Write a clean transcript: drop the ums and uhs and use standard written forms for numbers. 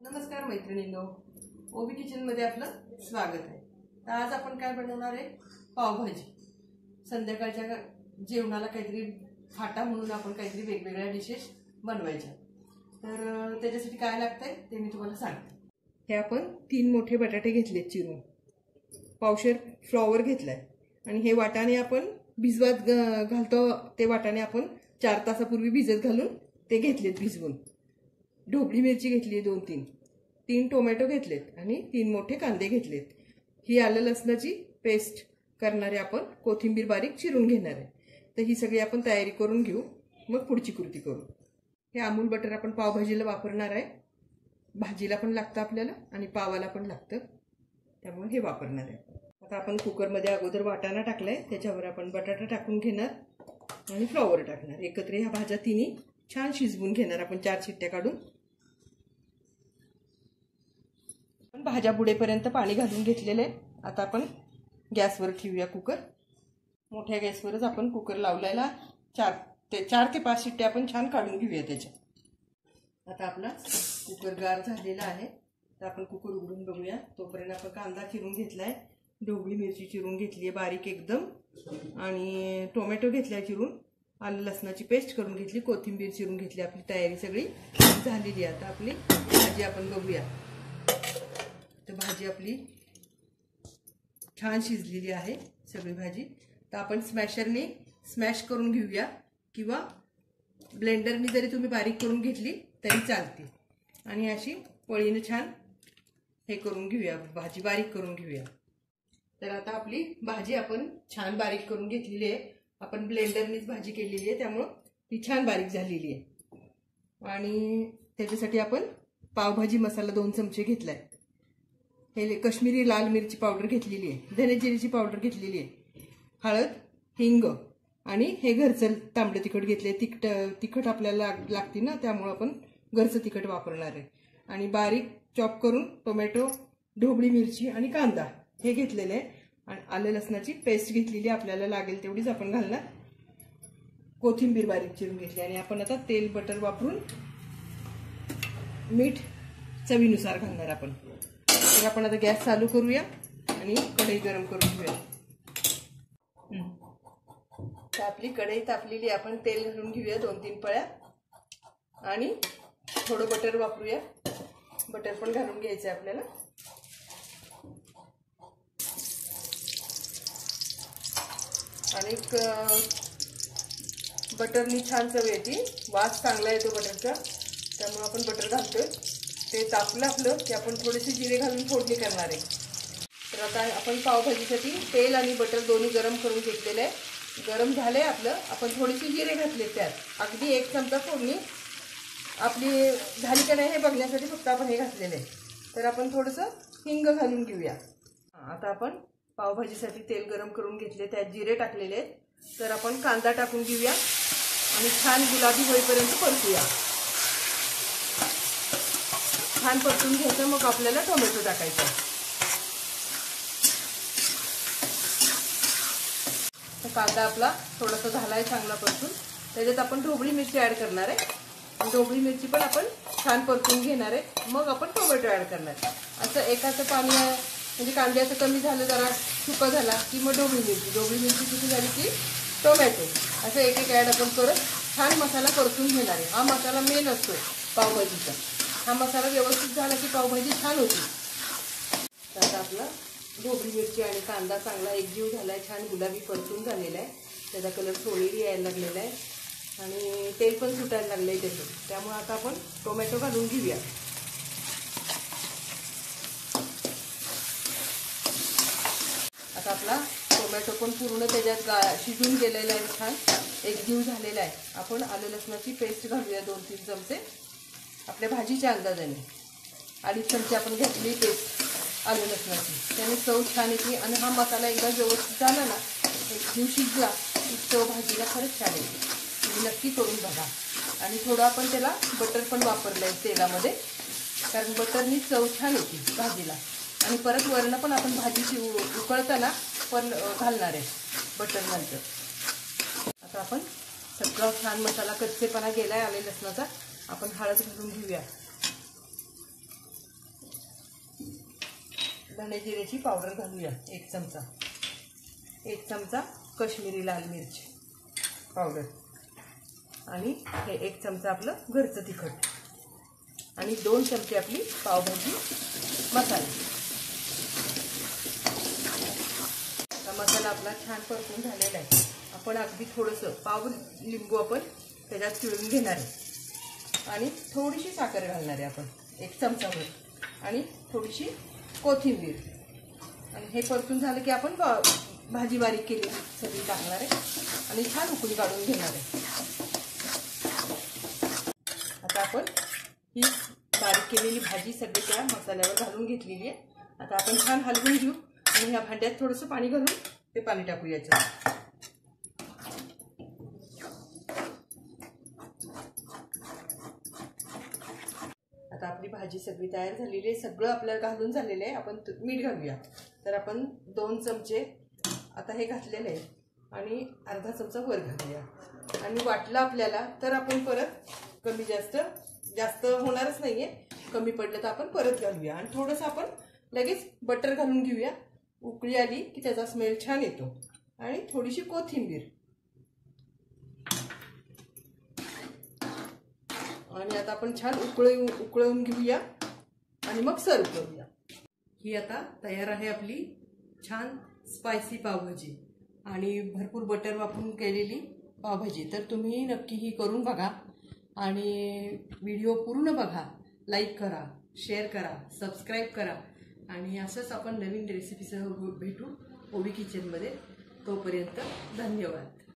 नमस्कार मैत्रिणींनो, ओवी किचन मध्ये आपलं स्वागत आहे। तर आज आपण काय बनवणार आहे? पावभाजी। संध्याकाळच्या जेवणाला काहीतरी फाटा म्हणून आपण काहीतरी वेगवेगळ्या डिशेस बनवायच्या। तर त्याच्यासाठी काय लागतंय ते मी तुम्हाला सांगते। हे आपण 3 मोठे बटाटे घेतलेत चिरून, पावशेर फ्लॉवर घेतलाय आणि हे वाटाणे आपण भिजवत घालतो, ते वाटाणे आपण 4 तासापूर्वी भिजत घालून ते घेतलेत भिजवून। ढोबळी मिरची घेतली 2-3 टोमॅटो घेतलेत आणि 3 मोठे कांदे घेतलेत। ही आलं लसणाची पेस्ट करणारे आपण कोथिंबीर बारीक चिरून घेणार आहे। तर ही सगळी आपण तयारी करून घेऊ, मग पुढची कृती करू। हे अमूल बटर आपण पावभाजीला वापरणार आहे। भाजीला पण लागतं आपल्याला आणि पावाला पण लागतं, त्यामुळे हे वापरणार आहे। आता आपण कुकर मध्ये अगोदर वाटाणा टाकलाय, त्याच्यावर आपण बटाटा टाकून घेणार आणि फ्लॉवर टाकणार। एकत्र ह्या भाज्या तिन्ही छान शिजवून घेणार आपण 4 शिट्ट्या काढून। भाज्या बुडेपर्यंत पाणी घालून घेतलेले आहे। आता आपण गॅसवर ठेवूया कुकर। मोठ्या गॅसवरच आपण कुकर लावलेला 4 ते 5 शिट्ट्या आपण छान काढून घेऊया त्याच्या। आता आपला कुकर गार झालेला आहे, तर आपण कुकर उघडून बघूया। तोपर्यंत आपण कांदा चिरून घेतलाय, ढोबळी मिरची चिरून घेतली आहे बारीक एकदम, आणि टोमॅटो घेतलाय चिरून, आलं लसणाची पेस्ट करून घेतली, कोथिंबीर चिरून घेतली। आपली तयारी सगळी झालेली आहे। आता आपली भाजी आपण बघूया। तर भाजी आपली छान शिजलेली आहे सगळी भाजी। तर आपण स्मॅशरने स्मॅश करून घेऊया, किंवा ब्लेंडरने जरी तुम्ही बारीक करून घेतली तरी चालते। आणि अशी पळीने छान हे करून घेऊया, भाजी बारीक करून घेऊया। तर आता आपली भाजी आपण छान बारीक करून घेतलेली आहे। आपण ब्लेंडरनेच भाजी केलेली आहे, त्यामुळे ती छान बारीक झालेली आहे। आणि त्याच्यासाठी आपण पावभाजी मसाला 2 चमचे घेतलाय। हे काश्मीरी लाल मिरची पावडर घेतलेली आहे, धने जिऱ्याची पावडर घेतलेली आहे, हळद, हिंग आणि हे घरचं तांबडं तिखट घेतले। तिखट आपल्याला लागते ना, त्यामुळे आपण घरचं तिखट वापरणार आहे। आणि बारीक चॉप करून टोमॅटो, ढोबळी मिरची आणि कांदा हे घेतलेले आहे। आणि आलं लसणाची पेस्ट घेतलेली, आपल्याला लागेल तेवढीच आपण घालणार। कोथिंबीर बारीक चिरून घेतली, आणि आपण आता तेल बटर वापरून मीठ चवीनुसार घालणार आपण। तर आपण आता गॅस चालू करूया आणि कढई गरम करून घेऊया। तर आपली कढई तापलेली, आपण तेल घालून घेऊया 2-3 पळ्या, आणि थोडं बटर वापरूया। बटर पण घालून घ्यायचं आहे आपल्याला। आणि बटरनी छान चव येते, वास चांगला येतो बटरचा, त्यामुळे आपण बटर घालतोय। ते तापलं आपलं की आपण थोडेसे जिरे घालून फोडणी करणार आहे। तर आता आपण पावभाजीसाठी तेल आणि बटर दोन्ही गरम करून घेतलेलं आहे। गरम झालंय आपलं, आपण थोडेसे जिरे घातले त्यात, अगदी 1 चमचा फोडणी आपली झाली का नाही हे बघण्यासाठी फक्त आपण हे घातलेलं आहे। तर आपण थोडंसं हिंग घालून घेऊया। आता आपण पावभाजीसाठी तेल गरम करून घेतले, त्यात जिरे टाकलेले आहेत। तर आपण कांदा टाकून घेऊया आणि छान गुलाबी होईपर्यंत परतूया। छान परतून घ्यायचं, मग आपल्याला टोमॅटो टाकायचा। तर कांदा आपला थोडासा झालाय चांगला परतून, त्याच्यात आपण ढोबळी मिरची ऍड करणार आहे। ढोबळी मिरची पण आपण छान परतून घेणार आहे, मग आपण टोमॅटो ऍड करणार। असं एकाचं पाणी म्हणजे कांद्याचं कमी झालं, जरा सुका झाला की मग ढोबळी मिरची किती झाली की टोमॅटो, असं एक ऍड आपण करत छान मसाला परतून घेणार आहे। हा मसाला मेन असतो पावभाजीचा। हा मसाला व्यवस्थित झाला की पावभाजी छान होती। तर आता आपला ढोबळी मिरची आणि कांदा चांगला एकजीव झालाय, छान गुलाबी परतून झालेला आहे। त्याचा कलर सोनेरी यायला लागलेला आहे आणि तेल पण सुटायला लागलंय त्याचं, त्यामुळे आता आपण टोमॅटो घालून घेऊया। आता आपला टोमॅटो पण पूर्ण त्याच्यात शिजून गेलेला आहे, छान एकजीव झालेला आहे। आपण आलं लसणाची पेस्ट घालूया 2-3 चमचे, आपल्या भाजीच्या अंदाजाने। 2.5 चमचे आपण घेतली पेस्ट आलं लसणाची, त्याने चव छान येते। आणि हा मसाला एकदा व्यवस्थित झाला ना, एकजीव शिजला की चव भाजीला खरंच छान येते। तुम्ही नक्की करून बघा। आणि थोडं आपण त्याला बटर पण वापरलंय तेलामध्ये, कारण बटरनी चव छान येते भाजीला। आणि परत वरण पण आपण भाजी उकळताना पण घालणार आहे बटर नंतर। आता आपण सगळा छान मसाला कच्चेपणा गेलाय आले लसणाचा, आपण हळद घालून घेऊया। धणे जिऱ्याची पावडर घालूया 1 चमचा, 1 चमचा काश्मीरी लाल मिरची पावडर आणि हे 1 चमचा आपलं घरचं तिखट आणि 2 चमचे आपली पावभाजी मसाला. मसाला आपला छान परतून झालेला आहे. आपण अगदी थोडंसं पाव लिंबू आपण त्याच्यात पिळून घेणार आहे आणि थोडीशी साखर घालणार आहे आपण 1 चमचाभर आणि थोडीशी कोथिंबीर. आणि हे परतून झालं की आपण भाजी बारीक केली सगळी टाकणार आहे आणि छान उकळी काढून घेणार आहे. आता आपण ही बारीक केलेली भाजी सगळी त्या मसाल्यावर घालून घेतलेली आहे. आता आपण छान हलवून घेऊ आणि ह्या भांड्यात थोडंसं पाणी घालून ते पाणी टाकू याच्यात. आता आपली भाजी सगळी तयार झालेली आहे. सगळं आपल्याला घालून झालेलं आहे. आपण मीठ घालूया. तर आपण 2 चमचे आता हे घातलेले आहे आणि अर्धा चमचा वर घालूया. आणि वाटलं आपल्याला तर आपण परत कमी जास्त होणारच नाहीये. कमी पडलं तर आपण परत घालूया आणि थोडंसं आपण लगेच बटर घालून घेऊया. उकळी आली की त्याचा स्मेल छान येतो. आणि थोडीशी कोथिंबीर आणि आता आपण छान उकळवून घेऊया आणि मग सर्व करूया. ही आता तयार आहे आपली छान स्पायसी पावभाजी आणि भरपूर बटर वापरून केलेली पावभाजी. तर तुम्ही नक्की ही करून बघा आणि व्हिडिओ पूर्ण बघा, लाईक करा, शेअर करा, सबस्क्राईब करा आणि असंच आपण नवीन रेसिपीसह भेटू ओवी किचनमध्ये. तोपर्यंत धन्यवाद.